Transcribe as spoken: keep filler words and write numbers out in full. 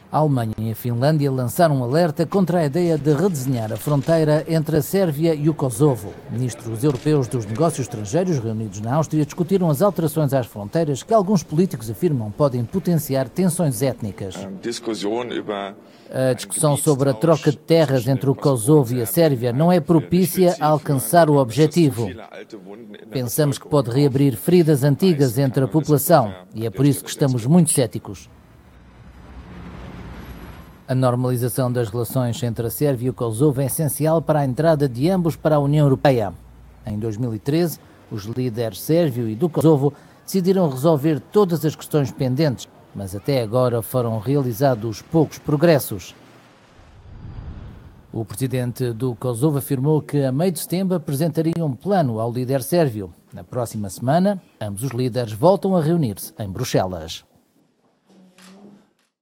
A Alemanha e a Finlândia lançaram um alerta contra a ideia de redesenhar a fronteira entre a Sérvia e o Kosovo. Ministros europeus dos negócios estrangeiros reunidos na Áustria discutiram as alterações às fronteiras que alguns políticos afirmam podem potenciar tensões étnicas. A discussão sobre a troca de terras entre o Kosovo e a Sérvia não é propícia a alcançar o objetivo. Pensamos que pode reabrir feridas antigas entre a população e é por isso que estamos muito céticos. A normalização das relações entre a Sérvia e o Kosovo é essencial para a entrada de ambos para a União Europeia. Em dois mil e treze, os líderes sérvio e do Kosovo decidiram resolver todas as questões pendentes, mas até agora foram realizados poucos progressos. O presidente do Kosovo afirmou que a meio de setembro apresentaria um plano ao líder sérvio. Na próxima semana, ambos os líderes voltam a reunir-se em Bruxelas.